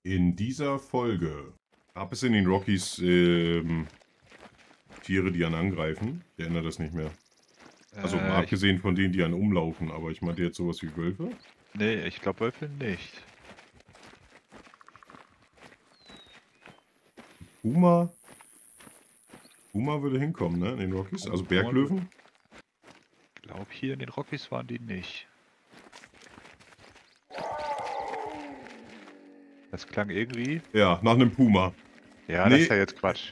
In dieser Folge gab es in den Rockies Tiere, die einen angreifen. Ich erinnere das nicht mehr. Also mal abgesehen von denen, die einen umlaufen, aber ich meinte jetzt sowas wie Wölfe. Nee, ich glaube Wölfe nicht. Puma? Puma würde hinkommen, ne? In den Rockies. Also Berglöwen. Ich glaube, hier in den Rockies waren die nicht. Das klang irgendwie. Ja, nach einem Puma. Ja, das ist ja jetzt Quatsch.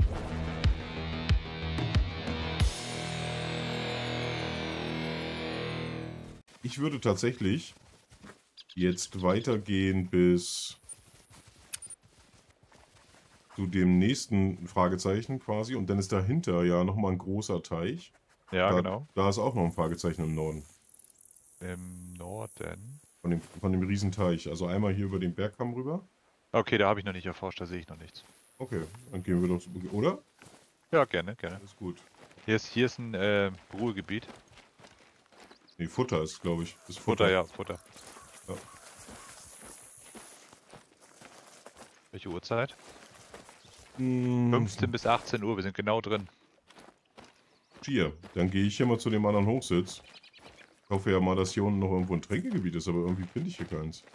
Ich würde tatsächlich jetzt weitergehen bis zu dem nächsten Fragezeichen quasi. Und dann ist dahinter ja nochmal ein großer Teich. Ja, genau. Da ist auch noch ein Fragezeichen im Norden. Im Norden. Von dem Riesenteich. Also einmal hier über den Bergkamm rüber. Okay, da habe ich noch nicht erforscht, da sehe ich noch nichts. Okay, dann gehen wir doch, oder? Ja, gerne, gerne. Ist gut. Hier ist ein Ruhegebiet. Nee, Futter ist, glaube ich. Das Futter, ja, Futter. Ja. Welche Uhrzeit? 15 bis 18 Uhr, wir sind genau drin. Hier, dann gehe ich hier mal zu dem anderen Hochsitz. Ich hoffe ja mal, dass hier unten noch irgendwo ein Tränkegebiet ist, aber irgendwie finde ich hier keins.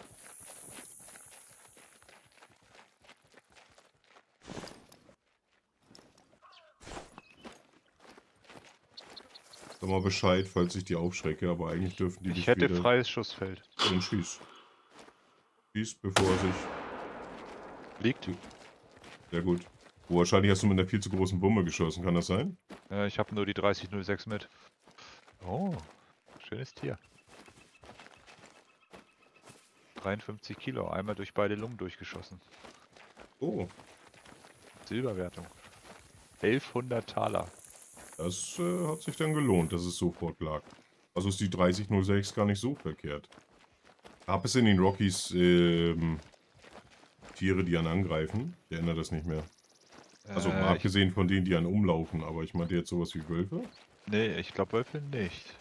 Sag mal Bescheid, falls ich die aufschrecke, aber eigentlich dürften die Ich nicht hätte wieder... freies Schussfeld. Dann schieß. Schieß, bevor er sich... Liegt? Sehr gut. Oh, wahrscheinlich hast du mit einer viel zu großen Bombe geschossen, kann das sein? Ich habe nur die 3006 mit. Oh, schönes Tier. 53 Kilo, einmal durch beide Lungen durchgeschossen. Oh, Silberwertung. 1100 Taler. das hat sich dann gelohnt, dass es sofort lag. Also ist die 3006 gar nicht so verkehrt. Gab es in den Rockies Tiere, die einen angreifen? Ich erinnere das nicht mehr. Also mal abgesehen von denen, die einen umlaufen, aber ich meinte jetzt sowas wie Wölfe. Nee, ich glaube Wölfe nicht.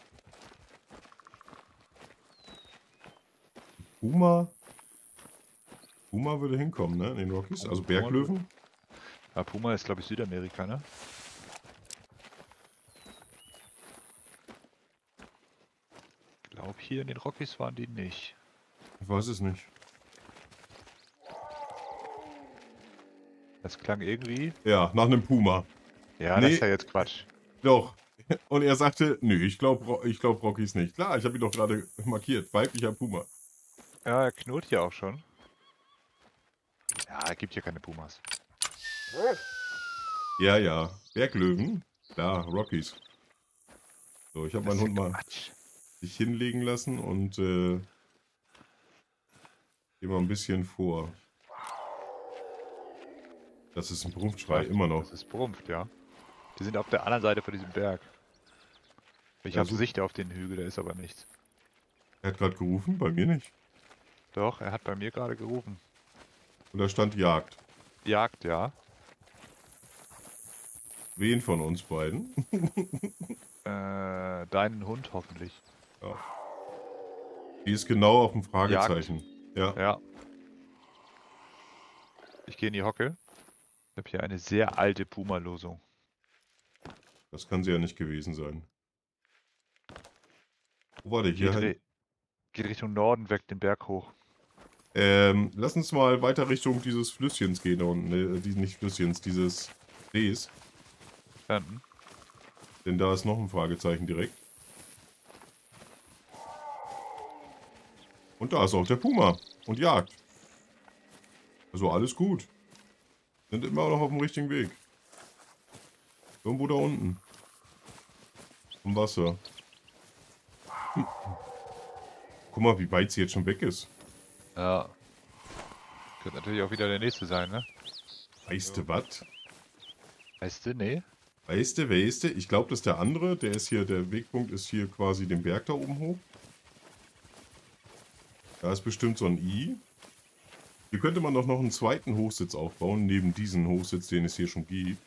Puma? Puma würde hinkommen, ne? In den Rockies. Also Berglöwen. Ja, Puma ist glaube ich Südamerika, ne? Ich glaube hier in den Rockies waren die nicht. Ich weiß es nicht. Das klang irgendwie. Ja, nach einem Puma. Ja, das ist ja jetzt Quatsch. Doch. Und er sagte, nö, ich glaub Rockies nicht. Klar, ich habe ihn doch gerade markiert. Weiblicher Puma. Ja, er knurrt hier auch schon. Ja, er gibt hier keine Pumas. Ja, ja. Berglöwen. Klar, Rockies. So, ich habe meinen Hund mal sich hinlegen lassen und gehe mal ein bisschen vor. Das ist ein Brumpfschrei, immer noch. Das ist Brumpft, ja. Die sind auf der anderen Seite von diesem Berg. Ich habe Sicht auf den Hügel, da ist aber nichts. Er hat gerade gerufen, bei mir nicht. Doch, er hat bei mir gerade gerufen. Und da stand Jagd. Jagd, ja. Wen von uns beiden? Deinen Hund hoffentlich. Ja. Die ist genau auf dem Fragezeichen. Ja. Ja. Ich gehe in die Hocke. Ich habe hier eine sehr alte Puma-Losung. Das kann sie ja nicht gewesen sein. Wo war der hier? Geht Richtung Norden weg, den Berg hoch. Lass uns mal weiter Richtung dieses Flüsschens gehen da unten. Nicht Flüsschens, dieses Sees. Verstanden. Denn da ist noch ein Fragezeichen direkt. Und da ist auch der Puma und jagt. Also alles gut. Sind immer noch auf dem richtigen Weg. Irgendwo da unten. Im Wasser. Guck mal, wie weit sie jetzt schon weg ist. Ja. Könnte natürlich auch wieder der nächste sein, ne? Weißt du was? Weißt du, nee? Weißt du? Ich glaube, das ist der andere. Der Wegpunkt ist hier quasi den Berg da oben hoch. Da ist bestimmt so ein I. Hier könnte man doch noch einen zweiten Hochsitz aufbauen, neben diesen Hochsitz, den es hier schon gibt.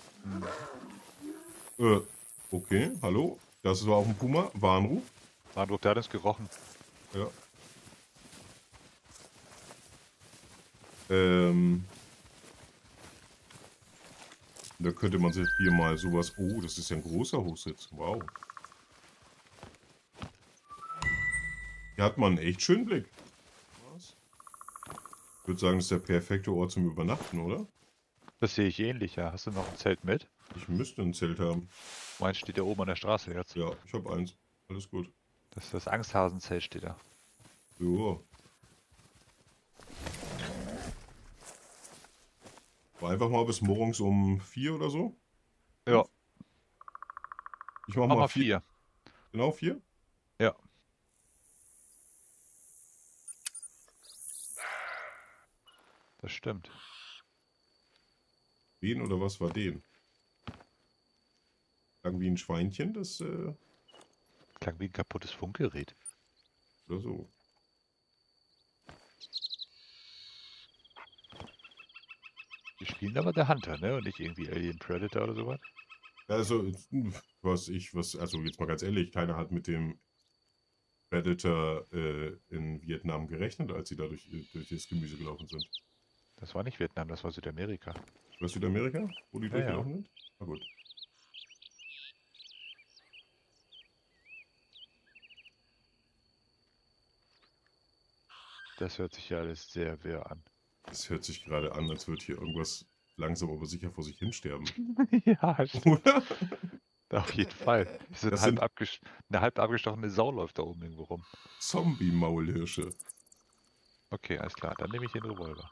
Okay, hallo. Das war auch ein Puma. Warnruf. Warnruf, der hat uns gerochen. Ja. Da könnte man sich hier mal sowas... Oh, das ist ja ein großer Hochsitz. Wow. Hier hat man einen echt schönen Blick. Was? Ich würde sagen, das ist der perfekte Ort zum Übernachten, oder? Das sehe ich ähnlich, ja. Hast du noch ein Zelt mit? Ich müsste ein Zelt haben. Meins steht ja oben an der Straße jetzt. Ja, ich habe eins. Alles gut. Das Angsthasenzelt steht da. Jo. War einfach mal bis morgens um 4 oder so. Ja, Ich mach mach mal mal 4. 4. Genau 4? Ja. Das stimmt. Den oder was war den? Irgendwie ein Schweinchen, das, Klang wie ein kaputtes Funkgerät. oder so. Wir spielen aber der Hunter, ne? Und nicht irgendwie Alien Predator oder sowas. Also, also jetzt mal ganz ehrlich, keiner hat mit dem Predator in Vietnam gerechnet, als sie da durch das Gemüse gelaufen sind. Das war nicht Vietnam, das war Südamerika. Was Südamerika, wo die Ja, ja. durchgelaufen sind? Na gut. Das hört sich ja alles sehr wirr an. Es hört sich gerade an, als würde hier irgendwas langsam aber sicher vor sich hinsterben. Ja, stimmt. Oder? Auf jeden Fall. Das sind Eine halb abgestochene Sau läuft da oben irgendwo rum. Zombie-Maulhirsche. Okay, alles klar. Dann nehme ich den Revolver.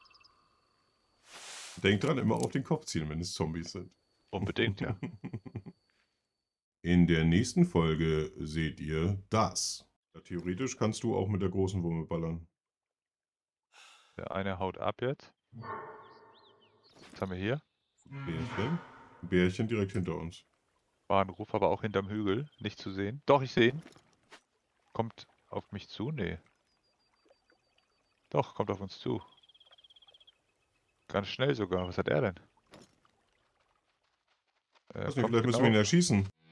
Denkt dran, immer auf den Kopf ziehen, wenn es Zombies sind. Unbedingt, ja. In der nächsten Folge seht ihr das. Ja, theoretisch kannst du auch mit der großen Wumme ballern. Der eine haut ab jetzt. Was haben wir hier? Bärchen. Ein Bärchen direkt hinter uns. Bahnruf, aber auch hinterm Hügel. Nicht zu sehen. Doch, ich sehe ihn. Kommt auf mich zu? Nee. Doch, kommt auf uns zu. Ganz schnell sogar. Was hat er denn? Weiß nicht, Kommt vielleicht müssen wir ihn genau. erschießen.